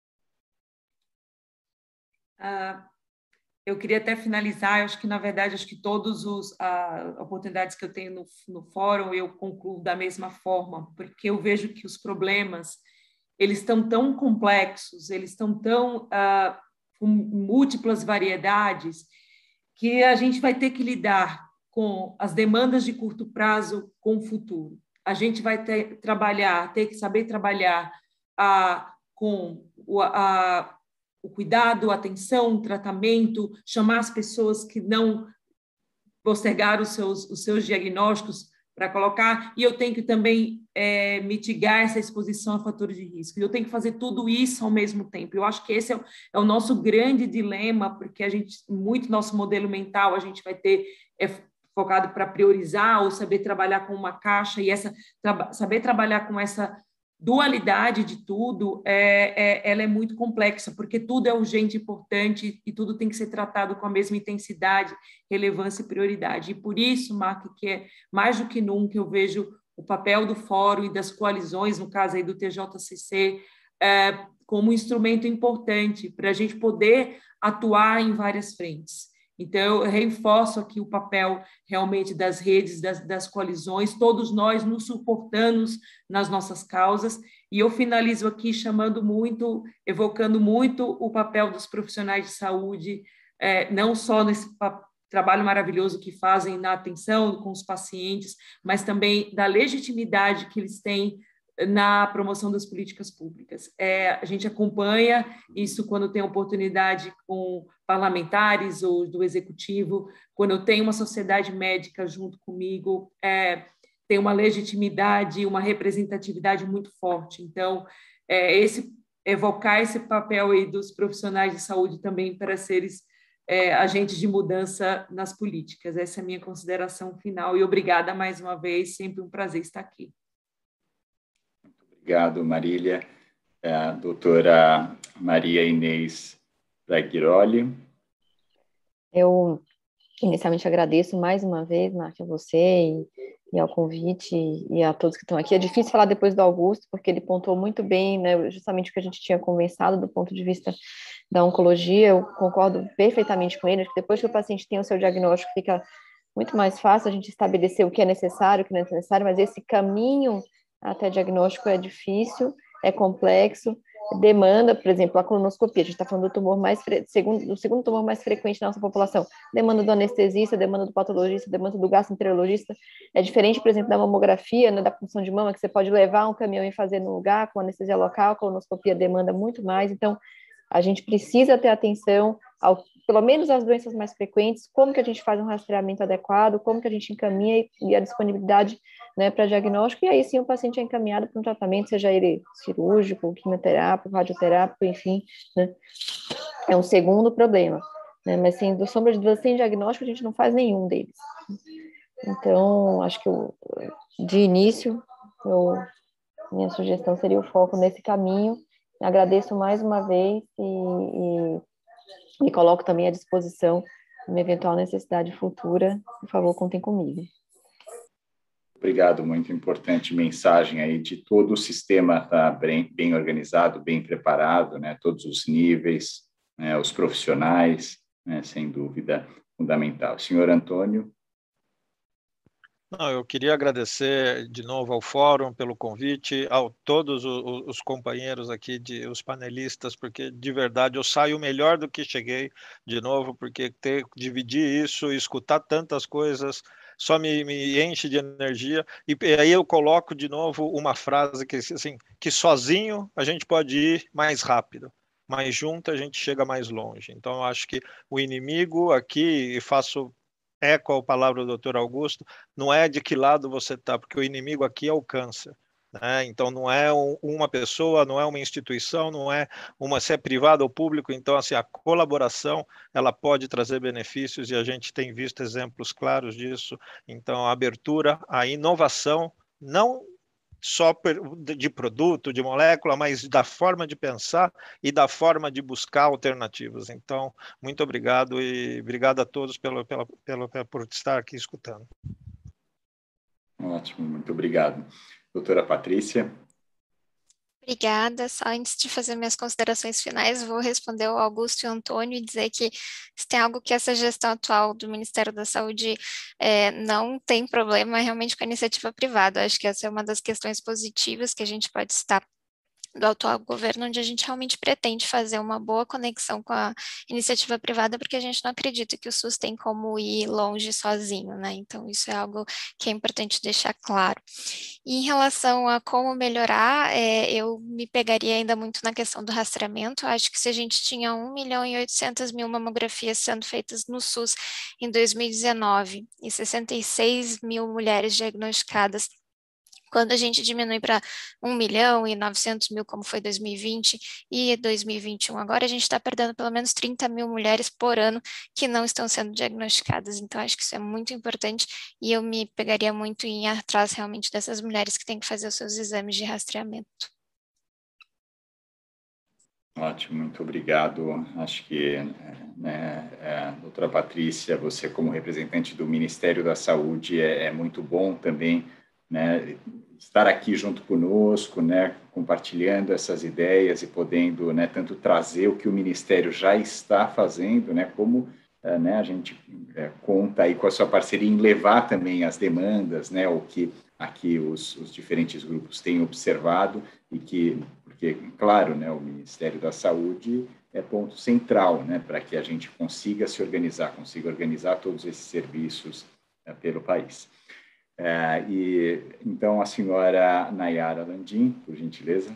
S4: Uh, eu queria até finalizar, eu acho que, na verdade, acho que todas as uh, oportunidades que eu tenho no, no fórum, eu concluo da mesma forma, porque eu vejo que os problemas, eles estão tão complexos, eles estão tão uh, com múltiplas variedades, que a gente vai ter que lidar com as demandas de curto prazo com o futuro. A gente vai ter trabalhar, ter que saber trabalhar ah, com o, a, o cuidado, a atenção, o tratamento, chamar as pessoas que não postergaram os seus, os seus diagnósticos para colocar, e eu tenho que também é, mitigar essa exposição a fatores de risco. Eu tenho que fazer tudo isso ao mesmo tempo. Eu acho que esse é o, é o nosso grande dilema, porque a gente, muito nosso modelo mental, a gente vai ter... É, focado para priorizar ou saber trabalhar com uma caixa, e essa tra- saber trabalhar com essa dualidade de tudo, é, é, ela é muito complexa, porque tudo é urgente e importante, e tudo tem que ser tratado com a mesma intensidade, relevância e prioridade. E por isso, Mark, que é mais do que nunca eu vejo o papel do fórum e das coalizões, no caso aí do T J C C, é, como um instrumento importante para a gente poder atuar em várias frentes. Então, eu reforço aqui o papel realmente das redes, das, das coalizões, todos nós nos suportamos nas nossas causas, e eu finalizo aqui chamando muito, evocando muito o papel dos profissionais de saúde, é, não só nesse trabalho maravilhoso que fazem na atenção com os pacientes, mas também da legitimidade que eles têm na promoção das políticas públicas. É, a gente acompanha isso quando tem oportunidade com parlamentares ou do executivo, quando eu tenho uma sociedade médica junto comigo, é, tem uma legitimidade, uma representatividade muito forte. Então, é, esse, evocar esse papel aí dos profissionais de saúde também para seres é, agentes de mudança nas políticas. Essa é a minha consideração final, e obrigada mais uma vez, sempre um prazer estar aqui.
S1: Obrigado, Marília. É, a doutora Maria Inês Braghiroli.
S2: Eu inicialmente agradeço mais uma vez, Mark, a você e, e ao convite e a todos que estão aqui. É difícil falar depois do Augusto, porque ele pontuou muito bem, né, justamente o que a gente tinha conversado do ponto de vista da oncologia. Eu concordo perfeitamente com ele, que depois que o paciente tem o seu diagnóstico, fica muito mais fácil a gente estabelecer o que é necessário, o que não é necessário, mas esse caminho até diagnóstico é difícil, é complexo, demanda, por exemplo, a colonoscopia. A gente está falando do tumor mais fre... segundo, do segundo tumor mais frequente na nossa população. Demanda do anestesista, demanda do patologista, demanda do gastroenterologista. É diferente, por exemplo, da mamografia, né, da punção de mama, que você pode levar um caminhão e fazer no lugar, com anestesia local. A colonoscopia demanda muito mais. Então, a gente precisa ter atenção, ao, pelo menos às doenças mais frequentes, como que a gente faz um rastreamento adequado, como que a gente encaminha e, e a disponibilidade, né, para diagnóstico, e aí sim o paciente é encaminhado para um tratamento, seja ele cirúrgico, quimioterápico, radioterápico, enfim, né, é um segundo problema, né, mas sem do sombra de dúvida, sem diagnóstico a gente não faz nenhum deles. Então, acho que eu, de início, eu, minha sugestão seria o foco nesse caminho, agradeço mais uma vez e, e me coloco também à disposição de uma eventual necessidade futura. Por favor, contem comigo.
S1: Obrigado, muito importante mensagem aí de todo o sistema estar bem, bem organizado, bem preparado, né? Todos os níveis, né? Os profissionais, né? Sem dúvida, fundamental. Senhor Antônio?
S8: Não, eu queria agradecer de novo ao Fórum pelo convite, a todos os, os companheiros aqui, de, os panelistas, porque de verdade eu saio melhor do que cheguei de novo, porque ter, dividir isso, escutar tantas coisas, só me, me enche de energia. E, e aí eu coloco de novo uma frase que assim, que sozinho a gente pode ir mais rápido, mas junto a gente chega mais longe. Então eu acho que o inimigo aqui, e faço eco a palavra do doutor Augusto, não é de que lado você está, porque o inimigo aqui é o câncer. Né? Então, não é um, uma pessoa, não é uma instituição, não é uma, se é privado ou público. Então, assim, a colaboração, ela pode trazer benefícios e a gente tem visto exemplos claros disso. Então, a abertura, a inovação, não só de produto, de molécula, mas da forma de pensar e da forma de buscar alternativas. Então, muito obrigado e obrigado a todos pelo, pela, pelo, por estar aqui escutando.
S1: Ótimo, muito obrigado. Doutora Patrícia?
S6: Obrigada. Só antes de fazer minhas considerações finais, vou responder ao Augusto e ao Antônio e dizer que se tem algo que essa gestão atual do Ministério da Saúde é, não tem problema realmente com a iniciativa privada. Eu acho que essa é uma das questões positivas que a gente pode citar do atual governo, onde a gente realmente pretende fazer uma boa conexão com a iniciativa privada, porque a gente não acredita que o SUS tem como ir longe sozinho, né? Então, isso é algo que é importante deixar claro. E em relação a como melhorar, é, eu me pegaria ainda muito na questão do rastreamento. Eu acho que se a gente tinha um milhão e oitocentas mil mamografias sendo feitas no SUS em dois mil e dezenove e sessenta e seis mil mulheres diagnosticadas, quando a gente diminui para um milhão e novecentos mil, como foi dois mil e vinte e dois mil e vinte e um, agora a gente está perdendo pelo menos trinta mil mulheres por ano que não estão sendo diagnosticadas. Então, acho que isso é muito importante e eu me pegaria muito em ir atrás realmente dessas mulheres que têm que fazer os seus exames de rastreamento.
S1: Ótimo, muito obrigado. Acho que, né, é, doutora Patrícia, você como representante do Ministério da Saúde é, é muito bom também, né, estar aqui junto conosco, né, compartilhando essas ideias e podendo, né, tanto trazer o que o Ministério já está fazendo, né, como é, né, a gente é, conta aí com a sua parceria em levar também as demandas, né, o que aqui os, os diferentes grupos têm observado e que, porque, claro, né, o Ministério da Saúde é ponto central, né, para que a gente consiga se organizar, consiga organizar todos esses serviços é, pelo país. É, e, então, a senhora Nayara Landim, por gentileza.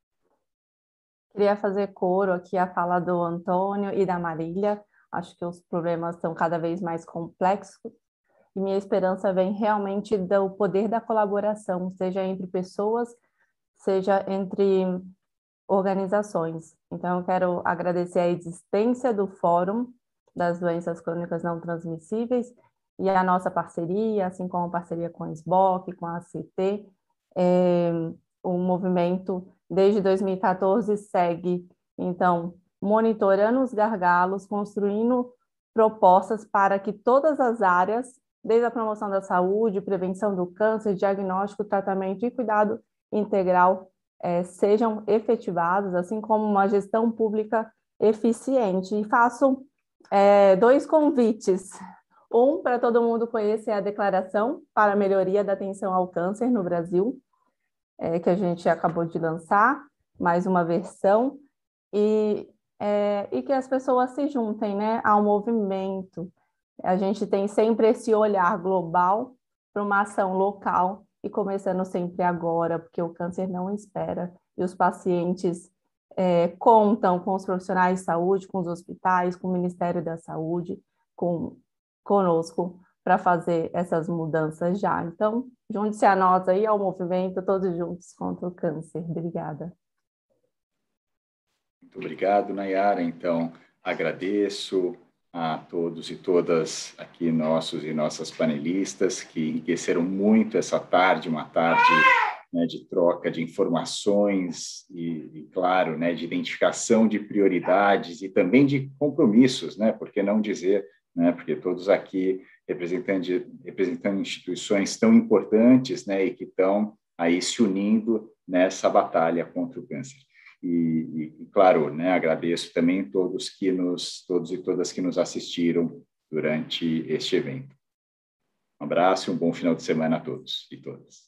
S7: Queria fazer coro aqui a fala do Antônio e da Marília. Acho que os problemas estão cada vez mais complexos e minha esperança vem realmente do poder da colaboração, seja entre pessoas, seja entre organizações. Então, eu quero agradecer a existência do Fórum das Doenças Crônicas Não Transmissíveis e a nossa parceria, assim como a parceria com a S B O C, com a A C T. É, o movimento, desde dois mil e quatorze, segue, então, monitorando os gargalos, construindo propostas para que todas as áreas, desde a promoção da saúde, prevenção do câncer, diagnóstico, tratamento e cuidado integral, é, sejam efetivados, assim como uma gestão pública eficiente. E faço é, dois convites. Um, para todo mundo conhecer a Declaração para a Melhoria da Atenção ao Câncer no Brasil, é, que a gente acabou de lançar, mais uma versão, e, é, e que as pessoas se juntem, né, ao movimento. A gente tem sempre esse olhar global para uma ação local e começando sempre agora, porque o câncer não espera, e os pacientes é, contam com os profissionais de saúde, com os hospitais, com o Ministério da Saúde, com conosco para fazer essas mudanças já. Então, junte-se a nós aí ao movimento, todos juntos contra o câncer. Obrigada.
S1: Muito obrigado, Nayara. Então, agradeço a todos e todas aqui, nossos e nossas panelistas, que enriqueceram muito essa tarde, uma tarde né, de troca de informações e, e, claro, né, de identificação de prioridades e também de compromissos, né, por que não dizer, né, porque todos aqui representando, representando instituições tão importantes, né, e que estão aí se unindo nessa batalha contra o câncer. E, e, claro, né, agradeço também todos que nos, todos e todas que nos assistiram durante este evento. Um abraço e um bom final de semana a todos e todas.